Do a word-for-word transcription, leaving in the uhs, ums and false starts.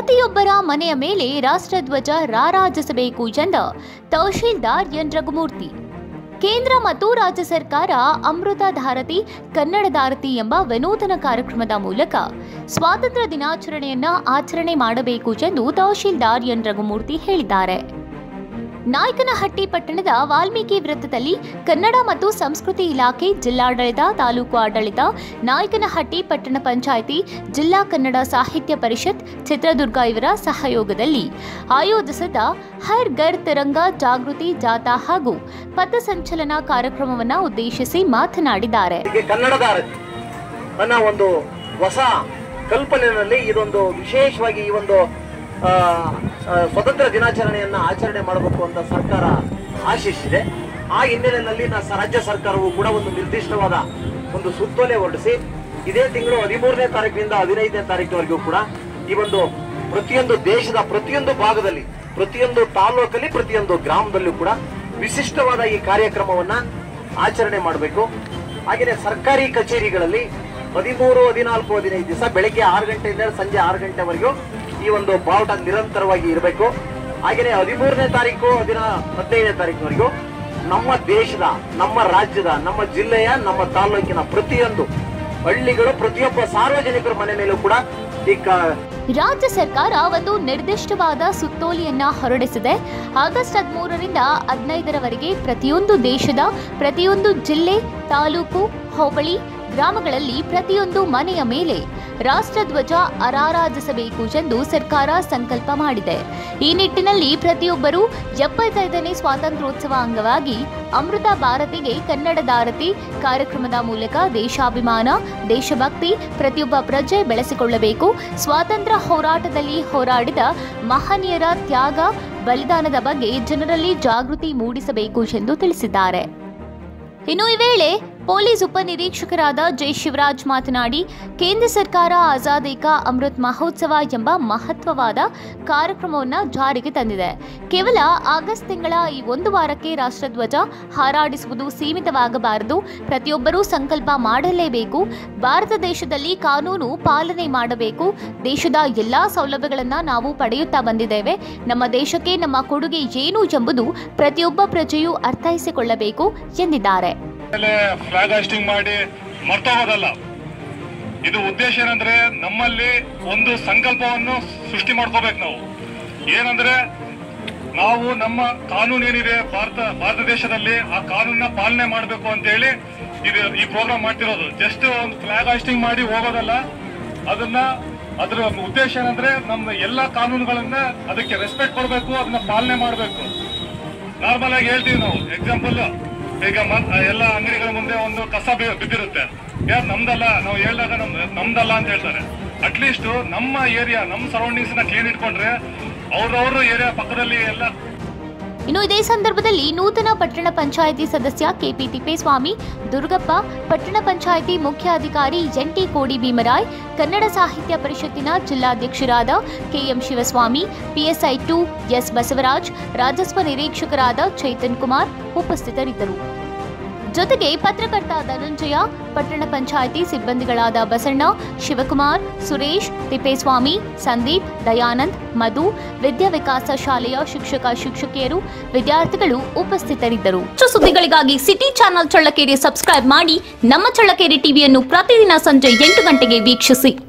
ಪ್ರತಿಯೊಬ್ಬರ ಮನೆಯ ಮೇಲೆ ರಾಷ್ಟ್ರಧ್ವಜ ರಾರಾಜಿಸಬೇಕು ಎಂದ ತಹಶೀಲ್ದಾರ್ ಎನ್ ರಘುಮೂರ್ತಿ. ಕೇಂದ್ರ ಮತ್ತು ರಾಜ್ಯ ಸರ್ಕಾರ ಅಮೃತ ಧಾರತಿ ಕನ್ನಡ ಧಾರತಿ ಎಂಬ ವಿನೂತನ ಕಾರ್ಯಕ್ರಮದ ಮೂಲಕ ಸ್ವಾತಂತ್ರ್ಯ ದಿನಾಚರಣೆಯನ್ನ ಆಚರಣೆ ಮಾಡಬೇಕು ಎಂದು ತಹಶೀಲ್ದಾರ್ ಎನ್ ರಘುಮೂರ್ತಿ ಹೇಳಿದ್ದಾರೆ. ನಾಯಕನಹಟ್ಟಿ ಪಟ್ಟಣದ ವಾಲ್ಮೀಕಿ ವೃತ್ತದಲ್ಲಿ ಕನ್ನಡ ಮತ್ತು ಸಂಸ್ಕೃತಿ ಇಲಾಖೆ, ಜಿಲ್ಲಾಡಳಿತ, ತಾಲೂಕು ಆಡಳಿತ, ನಾಯಕನಹಟ್ಟಿ ಪಟ್ಟಣ ಪಂಚಾಯಿತಿ, ಜಿಲ್ಲಾ ಕನ್ನಡ ಸಾಹಿತ್ಯ ಪರಿಷತ್ ಚಿತ್ರದುರ್ಗ ಇವರ ಸಹಯೋಗದಲ್ಲಿ ಆಯೋಜಿಸಿದ ಹರ್ ಘರ್ ತಿರಂಗ ಜಾಗೃತಿ ಜಾಥಾ ಹಾಗೂ ಪಥಸಂಚಲನ ಕಾರ್ಯಕ್ರಮವನ್ನು ಉದ್ದೇಶಿಸಿ ಮಾತನಾಡಿದ್ದಾರೆ. ಕನ್ನಡದ ನನ್ನ ಒಂದು ಹೊಸ ಕಲ್ಪನೆಯಲ್ಲಿ ಇದೊಂದು ವಿಶೇಷವಾಗಿ ಈ ಒಂದು ಸ್ವತಂತ್ರ ದಿನಾಚರಣೆಯನ್ನ ಆಚರಣೆ ಮಾಡಬೇಕು ಅಂತ ಸರ್ಕಾರ ಆಶಿಸಿದೆ. ಆ ಹಿನ್ನೆಲೆಯಲ್ಲಿ ರಾಜ್ಯ ಸರ್ಕಾರವು ಕೂಡ ಒಂದು ನಿರ್ದಿಷ್ಟವಾದ ಒಂದು ಸುತ್ತೋಲೆ ಹೊರಡಿಸಿ ಇದೇ ತಿಂಗಳು ಹದಿಮೂರನೇ ತಾರೀಕಿನಿಂದ ಹದಿನೈದನೇ ತಾರೀಕಿನವರೆಗೂ ಕೂಡ ಈ ಒಂದು ಪ್ರತಿಯೊಂದು ದೇಶದ ಪ್ರತಿಯೊಂದು ಭಾಗದಲ್ಲಿ, ಪ್ರತಿಯೊಂದು ತಾಲೂಕಲ್ಲಿ, ಪ್ರತಿಯೊಂದು ಗ್ರಾಮದಲ್ಲೂ ಕೂಡ ವಿಶಿಷ್ಟವಾದ ಈ ಕಾರ್ಯಕ್ರಮವನ್ನ ಆಚರಣೆ ಮಾಡಬೇಕು. ಹಾಗೆಯೇ ಸರ್ಕಾರಿ ಕಚೇರಿಗಳಲ್ಲಿ ಹದಿಮೂರು ಹದಿನಾಲ್ಕು ಹದಿನೈದು ದಿವಸ ಬೆಳಗ್ಗೆ ಆರು ಗಂಟೆಯಿಂದ ಸಂಜೆ ಆರು ಗಂಟೆವರೆಗೂ ಈ ಒಂದು ಬಾವುಟ ನಿರಂತರವಾಗಿ ಇರಬೇಕು. ಹಾಗೆಯೇ ಹದಿಮೂರನೇ ತಾರೀಕು ಹದಿನ ಹದಿನೈದನೇ ತಾರೀಕಿನವರೆಗೂ ನಮ್ಮ ದೇಶದ, ನಮ್ಮ ರಾಜ್ಯದ, ನಮ್ಮ ಜಿಲ್ಲೆಯ, ನಮ್ಮ ತಾಲೂಕಿನ ಪ್ರತಿಯೊಂದು ಹಳ್ಳಿಗಳು, ಪ್ರತಿಯೊಬ್ಬ ಸಾರ್ವಜನಿಕರ ಮನೆ ಮೇಲೂ ಕೂಡ ಈ ರಾಜ್ಯ ಸರ್ಕಾರ ಒಂದು ನಿರ್ದಿಷ್ಟವಾದ ಸುತ್ತೋಲೆಯನ್ನ ಹೊರಡಿಸಿದೆ. ಆಗಸ್ಟ್ ಹದಿಮೂರರಿಂದ ಹದಿನೈದರವರೆಗೆ ಪ್ರತಿಯೊಂದು ದೇಶದ ಪ್ರತಿಯೊಂದು ಜಿಲ್ಲೆ, ತಾಲೂಕು, ಹೋಬಳಿ, ಗ್ರಾಮಗಳಲ್ಲಿ ಪ್ರತಿಯೊಂದು ಮನೆಯ ಮೇಲೆ ರಾಷ್ಟ್ರಧ್ವಜ ರಾರಾಜಿಸಬೇಕು ಎಂದು ಸರ್ಕಾರ ಸಂಕಲ್ಪ ಮಾಡಿದೆ. ಈ ನಿಟ್ಟಿನಲ್ಲಿ ಪ್ರತಿಯೊಬ್ಬರೂ ಎಪ್ಪತ್ತೈದನೇ ಸ್ವಾತಂತ್ರ್ಯೋತ್ಸವ ಅಂಗವಾಗಿ ಅಮೃತ ಭಾರತಿಗೆ ಕನ್ನಡ ಧಾರತಿ ಕಾರ್ಯಕ್ರಮದ ಮೂಲಕ ದೇಶಾಭಿಮಾನ, ದೇಶಭಕ್ತಿ ಪ್ರತಿಯೊಬ್ಬ ಪ್ರಜೆ ಬೆಳೆಸಿಕೊಳ್ಳಬೇಕು. ಸ್ವಾತಂತ್ರ್ಯ ಹೋರಾಟದಲ್ಲಿ ಹೋರಾಡಿದ ಮಹನೀಯರ ತ್ಯಾಗ, ಬಲಿದಾನದ ಬಗ್ಗೆ ಜನರಲ್ಲಿ ಜಾಗೃತಿ ಮೂಡಿಸಬೇಕು ಎಂದು ತಿಳಿಸಿದ್ದಾರೆ. ಇನ್ನು ಈ ವೇಳೆ ಪೊಲೀಸ್ ಉಪನಿರೀಕ್ಷಕರಾದ ಜೈ ಶಿವರಾಜ್ ಮಾತನಾಡಿ, ಕೇಂದ್ರ ಸರ್ಕಾರ ಆಜಾದಿ ಕಾ ಅಮೃತ್ ಮಹೋತ್ಸವ ಎಂಬ ಮಹತ್ವವಾದ ಕಾರ್ಯಕ್ರಮವನ್ನು ಜಾರಿಗೆ ತಂದಿದೆ. ಕೇವಲ ಆಗಸ್ಟ್ ತಿಂಗಳ ಈ ಒಂದು ವಾರಕ್ಕೆ ರಾಷ್ಟ್ರಧ್ವಜ ಹಾರಾಡಿಸುವುದು ಸೀಮಿತವಾಗಬಾರದು. ಪ್ರತಿಯೊಬ್ಬರೂ ಸಂಕಲ್ಪ ಮಾಡಲೇಬೇಕು. ಭಾರತ ದೇಶದಲ್ಲಿ ಕಾನೂನು ಪಾಲನೆ ಮಾಡಬೇಕು. ದೇಶದ ಎಲ್ಲಾ ಸೌಲಭ್ಯಗಳನ್ನು ನಾವು ಪಡೆಯುತ್ತಾ ಬಂದಿದ್ದೇವೆ. ನಮ್ಮ ದೇಶಕ್ಕೆ ನಮ್ಮ ಕೊಡುಗೆ ಏನು ಎಂಬುದು ಪ್ರತಿಯೊಬ್ಬ ಪ್ರಜೆಯೂ ಅರ್ಥೈಸಿಕೊಳ್ಳಬೇಕು ಎಂದಿದ್ದಾರೆ. ಫ್ಲಾಗ್ ಹಾಸ್ಟಿಂಗ್ ಮಾಡಿ ಮರ್ತೋಗೋದಲ್ಲ. ಇದು ಉದ್ದೇಶ ಏನಂದ್ರೆ ನಮ್ಮಲ್ಲಿ ಒಂದು ಸಂಕಲ್ಪವನ್ನು ಸೃಷ್ಟಿ ಮಾಡ್ಕೋಬೇಕು. ನಾವು ಏನಂದ್ರೆ ನಾವು ನಮ್ಮ ಕಾನೂನು ಏನಿದೆ ಭಾರತ ಭಾರತ ದೇಶದಲ್ಲಿ ಆ ಕಾನೂನನ್ನ ಪಾಲನೆ ಮಾಡಬೇಕು ಅಂತ ಹೇಳಿ ಇದು ಈ ಪ್ರೋಗ್ರಾಮ್ ಮಾಡ್ತಿರೋದು. ಜಸ್ಟ್ ಒಂದು ಫ್ಲಾಗ್ ಹಾಸ್ಟಿಂಗ್ ಮಾಡಿ ಹೋಗೋದಲ್ಲ. ಅದನ್ನ ಅದರ ಉದ್ದೇಶ ಏನಂದ್ರೆ ನಮ್ಮ ಎಲ್ಲಾ ಕಾನೂನುಗಳನ್ನ ಅದಕ್ಕೆ ರೆಸ್ಪೆಕ್ಟ್ ಕೊಡಬೇಕು, ಅದನ್ನ ಪಾಲನೆ ಮಾಡಬೇಕು. ನಾರ್ಮಲ್ ಆಗಿ ಹೇಳ್ತೀವಿ ನಾವು. ಎಕ್ಸಾಂಪಲ್, ಈಗ ಎಲ್ಲ ಅಂಗಡಿಗಳ ಮುಂದೆ ಒಂದು ಕಸ ಬಿದ್ದಿರುತ್ತೆ. ಯಾರು ನಮ್ದಲ್ಲ, ನಾವು ಹೇಳಿದಾಗ ನಮ್ ನಮ್ದಲ್ಲ ಅಂತ ಹೇಳ್ತಾರೆ. ಅಟ್ಲೀಸ್ಟ್ ನಮ್ಮ ಏರಿಯಾ, ನಮ್ಮ ಸರೌಂಡಿಂಗ್ಸ್ ನ ಕ್ಲೀನ್ ಇಟ್ಕೊಂಡ್ರೆ ಅವ್ರವ್ರ ಏರಿಯಾ ಪಕ್ಕದಲ್ಲಿ ಎಲ್ಲ. ಇನ್ನು ಇದೇ ಸಂದರ್ಭದಲ್ಲಿ ನೂತನ ಪಟ್ಟಣ ಪಂಚಾಯಿತಿ ಸದಸ್ಯ ಕೆಪಿ ತಿಪ್ಪೇಸ್ವಾಮಿ, ದುರ್ಗಪ್ಪ, ಪಟ್ಟಣ ಪಂಚಾಯಿತಿ ಮುಖ್ಯಾಧಿಕಾರಿ ಎನ್ ಟಿ ಕೋಡಿ ಭೀಮರಾಯ್, ಕನ್ನಡ ಸಾಹಿತ್ಯ ಪರಿಷತ್ತಿನ ಜಿಲ್ಲಾಧ್ಯಕ್ಷರಾದ KM Shivaswamy, PSI two S Basavaraj, ರಾಜಸ್ವ ನಿರೀಕ್ಷಕರಾದ ಚೈತನ್ ಕುಮಾರ್ ಉಪಸ್ಥಿತರಿದ್ದರು. ಜೊತೆಗೆ ಪತ್ರಕರ್ತ ಧನಂಜಯ, ಪಟ್ಟಣ ಪಂಚಾಯಿತಿ ಸಿಬ್ಬಂದಿಗಳಾದ ಬಸಣ್ಣ, ಶಿವಕುಮಾರ್, ಸುರೇಶ್, ತಿಪ್ಪೇಸ್ವಾಮಿ, ಸಂದೀಪ್, ದಯಾನಂದ್, ಮಧು, ವಿದ್ಯಾ ವಿಕಾಸ ಶಾಲೆಯ ಶಿಕ್ಷಕ ಶಿಕ್ಷಕಿಯರು, ವಿದ್ಯಾರ್ಥಿಗಳು ಉಪಸ್ಥಿತರಿದ್ದರು. ಹೆಚ್ಚು ಸುದ್ದಿಗಳಿಗಾಗಿ ಸಿಟಿ ಚಾನೆಲ್ ಚಳ್ಳಕೆರೆ ಸಬ್ಸ್ಕ್ರೈಬ್ ಮಾಡಿ. ನಮ್ಮ ಚಳ್ಳಕೆರೆ ಟಿವಿಯನ್ನು ಪ್ರತಿದಿನ ಸಂಜೆ ಎಂಟು ಗಂಟೆಗೆ ವೀಕ್ಷಿಸಿ.